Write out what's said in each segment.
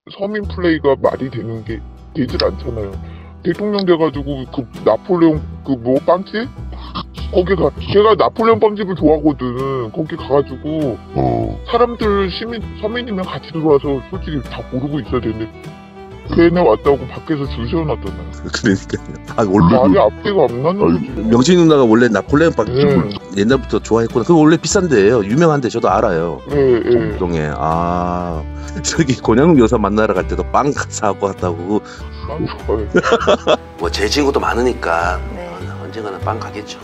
서민 플레이가 말이 되질 않잖아요. 대통령 돼가지고 그 나폴레옹 그 뭐 빵집? 걔가 나폴레옹 빵집을 좋아하거든. 거기 가가지고 사람들 서민이면 같이 들어와서 솔직히 다 고르고 있어야 되는데 걔네 왔다고 밖에서 줄 세워놨잖아요. 그러니까요. 원래 말이 앞뒤가 안 맞는 거지. 명진이 누나가 원래 나폴레옹 빵집을 옛날부터 좋아했구나. 그거 원래 비싼 데예요. 유명한 데 저도 알아요. 동에 저기 권영웅 여사 만나러 갈 때도 빵 사고 왔다고. 빵 좋아해. 뭐 제 친구도 많으니까 언젠가는 빵 가겠죠.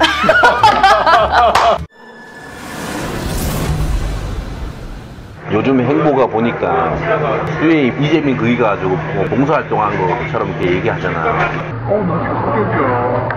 요즘 행보가 보니까 이재민 거기 가지고 뭐 봉사활동한 것처럼 이렇게 얘기하잖아. 나 충격이야.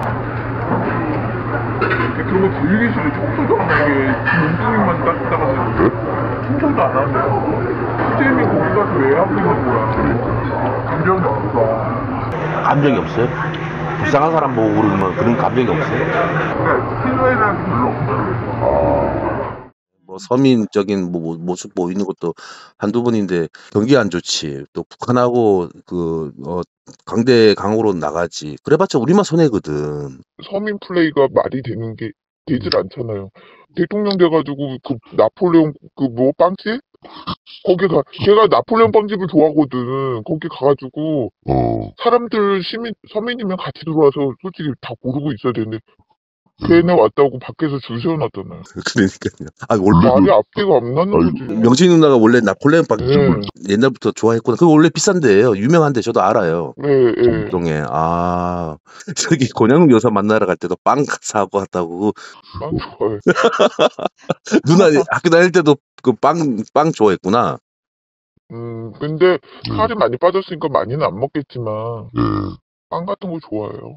그런 거 되게 싫어. 청소도 안 하게 문둥이만 따뜻하게 청소도 안 하는데 이재민 거기 가서 왜 하고 있는 거야? 감정이 없어. 감정이 없어요? 불쌍한 사람 보고 그러면 그런 감정이 없어요? 그래, 신뢰라는 게 별로 없어요. 뭐 서민적인 모습 보이는 것도 한두 번인데 경기 안 좋지. 또 북한하고 강대 강으로 나가지. 그래봤자 우리만 손해거든. 서민 플레이가 말이 되질 않잖아요. 대통령 돼가지고 그 나폴레옹 그 뭐 빵집? 걔가 나폴레옹 빵집을 좋아하거든. 거기 가가지고 사람들 서민이면 같이 들어와서 솔직히 다 고르고 있어야 되는데 걔네 왔다고 밖에서 줄 세워놨잖아요. 그러니까요. 원래 말이 앞뒤가 안 맞는 거지. 명진이 누나가 원래 나폴레옹 빵집을 옛날부터 좋아했구나. 그거 원래 비싼 데예요. 유명한 데 저도 알아요. 동에 저기 권영웅 여사 만나러 갈 때도 빵 사고 왔다고. 빵 좋아해. 누나 학교 다닐 때도 그 빵 좋아했구나. 근데 살이 많이 빠졌으니까 많이는 안 먹겠지만 빵 같은 거 좋아해요.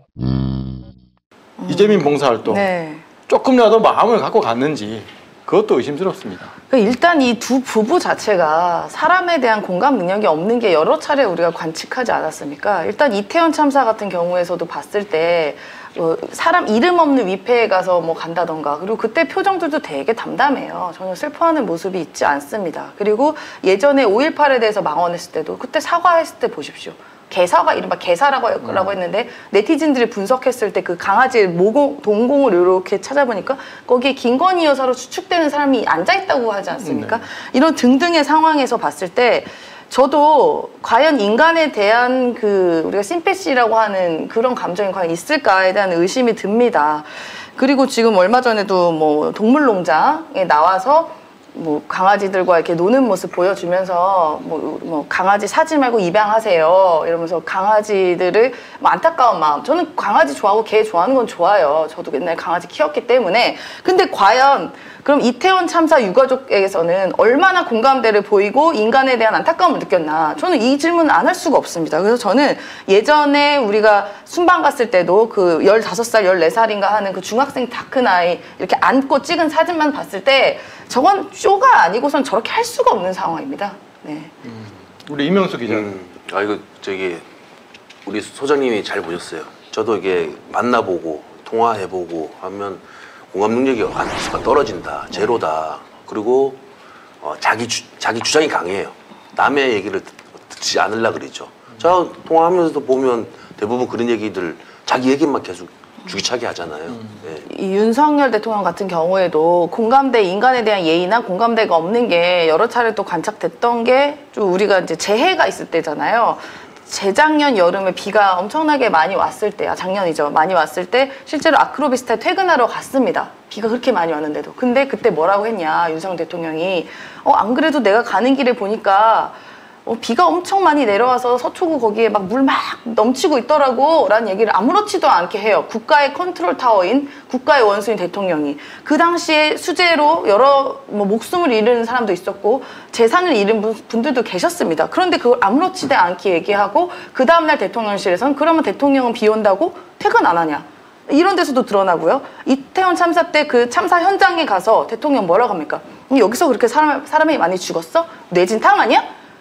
이재민 봉사활동 조금이라도 마음을 갖고 갔는지 그것도 의심스럽습니다. 일단 이 두 부부 자체가 사람에 대한 공감 능력이 없는 게 여러 차례 우리가 관측하지 않았습니까? 일단 이태원 참사 같은 경우에서도 봤을 때 사람 이름 없는 위패에 가서 뭐 간다던가, 그리고 그때 표정들도 되게 담담해요. 전혀 슬퍼하는 모습이 있지 않습니다. 그리고 예전에 5.18에 대해서 망언했을 때도 그때 사과했을 때 보십시오. 개사가 이른바 개사라고 했는데 네티즌들이 분석했을 때 그 강아지 동공을 이렇게 찾아보니까 거기에 김건희 여사로 추측되는 사람이 앉아있다고 하지 않습니까? 이런 등등의 상황에서 봤을 때 저도 과연 인간에 대한 우리가 심패시라고 하는 그런 감정이 과연 있을까에 대한 의심이 듭니다. 그리고 지금 얼마 전에도 뭐 동물농장에 나와서 뭐 강아지들과 이렇게 노는 모습 보여주면서 뭐 강아지 사지 말고 입양하세요 이러면서 강아지들을 뭐 안타까운 마음, 저는 강아지 좋아하고 개 좋아하는 건 좋아요. 저도 옛날에 강아지 키웠기 때문에. 근데 과연 그럼 이태원 참사 유가족에게서는 얼마나 공감대를 보이고 인간에 대한 안타까움을 느꼈나, 저는 이 질문을 안 할 수가 없습니다. 그래서 저는 예전에 우리가 순방 갔을 때도 그 15살, 14살인가 하는 그 중학생 다 큰 아이 이렇게 안고 찍은 사진만 봤을 때 저건 쇼가 아니고선 저렇게 할 수가 없는 상황입니다. 우리 이명수 기자는 이거 우리 소장님이 잘 보셨어요. 저도 이게 만나보고 통화해보고 하면 공감 능력이 떨어진다, 제로다. 그리고 자기 주장이 강해요. 남의 얘기를 듣지 않으려고 그러죠. 제가 통화하면서도 보면 대부분 그런 얘기들 자기 얘기만 계속 주기차게 하잖아요. 이 윤석열 대통령 같은 경우에도 공감대, 인간에 대한 예의나 공감대가 없는 게 여러 차례 또 관측됐던 게 좀 우리가 이제 재해가 있을 때잖아요. 재작년 여름에 비가 엄청나게 많이 왔을 때, 작년이죠. 많이 왔을 때 실제로 아크로비스타에 퇴근하러 갔습니다. 비가 그렇게 많이 왔는데도. 근데 그때 뭐라고 했냐, 윤석열 대통령이 안 그래도 내가 가는 길에 보니까 비가 엄청 많이 내려와서 서초구 거기에 막 물 막 넘치고 있더라고 라는 얘기를 아무렇지도 않게 해요. 국가의 컨트롤 타워인 국가의 원수인 대통령이. 그 당시에 수재로 여러 목숨을 잃은 사람도 있었고 재산을 잃은 분들도 계셨습니다. 그런데 그걸 아무렇지도 않게 얘기하고 그 다음날 대통령실에서는 그러면 대통령은 비 온다고 퇴근 안 하냐, 이런 데서도 드러나고요. 이태원 참사 때 그 참사 현장에 가서 대통령 뭐라고 합니까? 여기서 그렇게 사람이 많이 죽었어? 뇌진탕 아니야?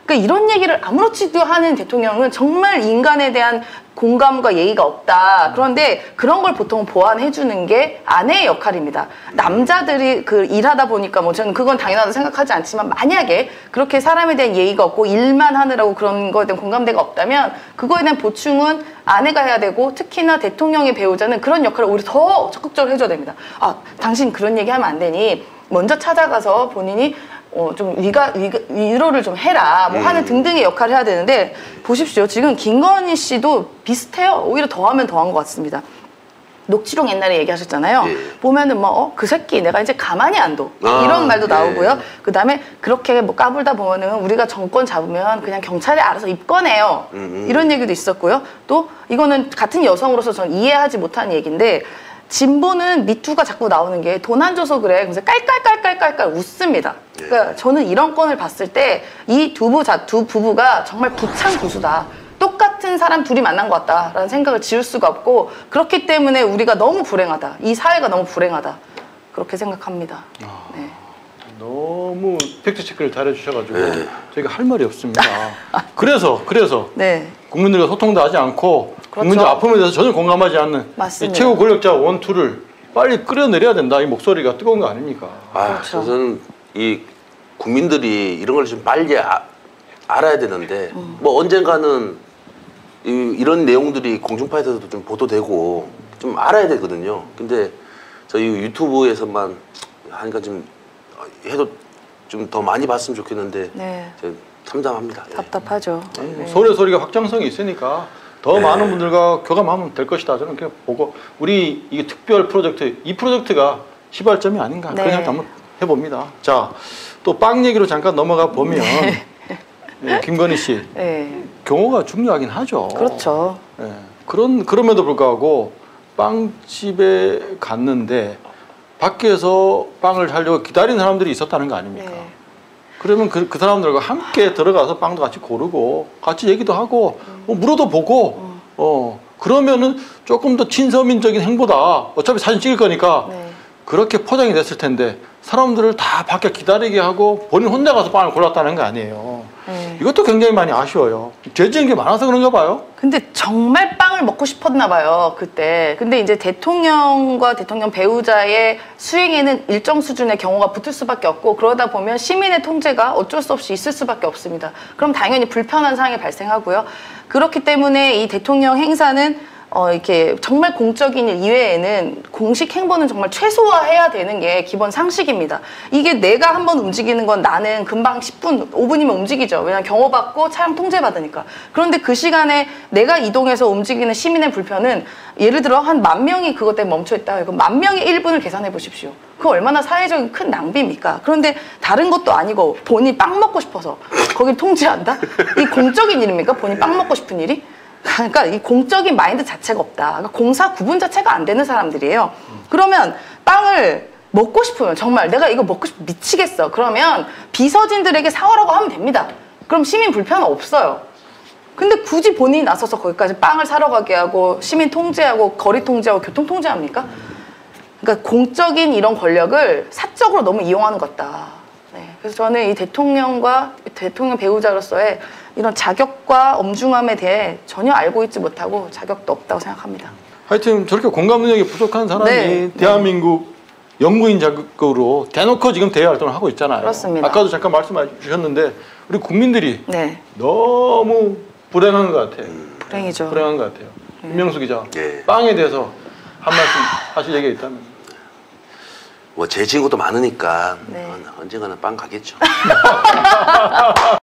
그러니까 이런 얘기를 아무렇지도 않은 대통령은 정말 인간에 대한 공감과 예의가 없다. 그런데 그런 걸 보통 보완해주는 게 아내의 역할입니다. 남자들이 그 일하다 보니까 뭐 저는 그건 당연하다고 생각하지 않지만 만약에 그렇게 사람에 대한 예의가 없고 일만 하느라고 그런 거에 대한 공감대가 없다면 그거에 대한 보충은 아내가 해야 되고 특히나 대통령의 배우자는 그런 역할을 오히려 더 적극적으로 해줘야 됩니다. 아, 당신 그런 얘기 하면 안 되니 먼저 찾아가서 본인이 좀 위로를 좀 해라 뭐 하는 등등의 역할을 해야 되는데 보십시오. 지금 김건희 씨도 비슷해요. 오히려 더하면 더한 것 같습니다. 녹취록 옛날에 얘기하셨잖아요. 예. 보면은 뭐 그 새끼 내가 이제 가만히 안 둬. 이런 말도 나오고요. 그다음에 그렇게 뭐 까불다 보면은 우리가 정권 잡으면 그냥 경찰이 알아서 입건해요. 이런 얘기도 있었고요. 또 이거는 같은 여성으로서 전 이해하지 못하는 얘기인데 진보는 미투가 자꾸 나오는 게 돈 안 줘서 그래. 그래서 깔깔깔깔깔깔 웃습니다. 그러니까 저는 이런 건을 봤을 때 이 두 부부가 정말 부창부수다. 똑같은 사람 둘이 만난 것 같다라는 생각을 지울 수가 없고 그렇기 때문에 우리가 너무 불행하다. 이 사회가 너무 불행하다. 그렇게 생각합니다. 네. 너무 팩트체크를 잘해주셔가지고 저희가 할 말이 없습니다. 그래서 네. 국민들과 소통도 하지 않고 국민들 아픔에 대해서 전혀 공감하지 않는 이 최고 권력자 원투를 빨리 끌어내려야 된다. 이 목소리가 뜨거운 거 아닙니까? 그렇죠. 저는 이 국민들이 이런 걸 좀 빨리 알아야 되는데 뭐 언젠가는 이런 내용들이 공중파에서도 좀 보도되고 좀 알아야 되거든요. 근데 저희 유튜브에서만 하니까 좀 해도 좀 더 많이 봤으면 좋겠는데 참담합니다. 답답하죠. 네. 소리 소리가 확장성이 있으니까 더 많은 분들과 교감하면 될 것이다. 저는 그냥 보고 우리 이게 특별 프로젝트 이 프로젝트가 시발점이 아닌가 그런 생각 한번 해봅니다. 자, 또 빵 얘기로 잠깐 넘어가 보면 김건희 씨 경호가 중요하긴 하죠. 그렇죠. 그럼에도 불구하고 빵집에 갔는데 밖에서 빵을 사려고 기다리는 사람들이 있었다는 거 아닙니까? 그러면 그 사람들과 함께 들어가서 빵도 같이 고르고 같이 얘기도 하고 물어도 보고 그러면은 조금 더 친서민적인 행보다. 어차피 사진 찍을 거니까 그렇게 포장이 됐을 텐데 사람들을 다 밖에 기다리게 하고 본인 혼자 가서 빵을 골랐다는 거 아니에요. 이것도 굉장히 많이 아쉬워요. 죄 지은 게 많아서 그런가 봐요. 근데 정말 빵을 먹고 싶었나 봐요, 그때. 근데 이제 대통령과 대통령 배우자의 수행에는 일정 수준의 경호가 붙을 수밖에 없고 그러다 보면 시민의 통제가 어쩔 수 없이 있을 수밖에 없습니다. 그럼 당연히 불편한 상황이 발생하고요. 그렇기 때문에 이 대통령 행사는 이렇게 정말 공적인 일 이외에는 공식 행보는 정말 최소화해야 되는 게 기본 상식입니다. 이게 내가 한번 움직이는 건 나는 금방 10분, 5분이면 움직이죠. 왜냐하면 경호받고 차량 통제받으니까. 그런데 그 시간에 내가 이동해서 움직이는 시민의 불편은 예를 들어 한 10,000명이 그것 때문에 멈춰있다. 그럼 10,000명의 1분을 계산해 보십시오. 그거 얼마나 사회적인 큰 낭비입니까? 그런데 다른 것도 아니고 본인이 빵 먹고 싶어서 거길 통제한다? 이 공적인 일입니까? 본인이 빵 먹고 싶은 일이? 그러니까 이 공적인 마인드 자체가 없다. 그러니까 공사 구분 자체가 안 되는 사람들이에요. 그러면 빵을 먹고 싶으면 정말 내가 이거 먹고 싶어 미치겠어. 그러면 비서진들에게 사오라고 하면 됩니다. 그럼 시민 불편은 없어요. 근데 굳이 본인이 나서서 거기까지 빵을 사러 가게 하고 시민 통제하고 거리 통제하고 교통 통제합니까? 그러니까 공적인 이런 권력을 사적으로 너무 이용하는 것 같다. 그래서 저는 이 대통령과 대통령 배우자로서의 이런 자격과 엄중함에 대해 전혀 알고 있지 못하고 자격도 없다고 생각합니다. 하여튼 저렇게 공감 능력이 부족한 사람이 대한민국 영구인 자격으로 대놓고 지금 대외 활동을 하고 있잖아요. 그렇습니다. 아까도 잠깐 말씀해 주셨는데 우리 국민들이 너무 불행한 것 같아요. 불행이죠. 불행한 것 같아요. 임명수 기자, 빵에 대해서 한 말씀 하실 얘기가 있다면? 뭐 제 친구도 많으니까 언젠가는 빵 가겠죠.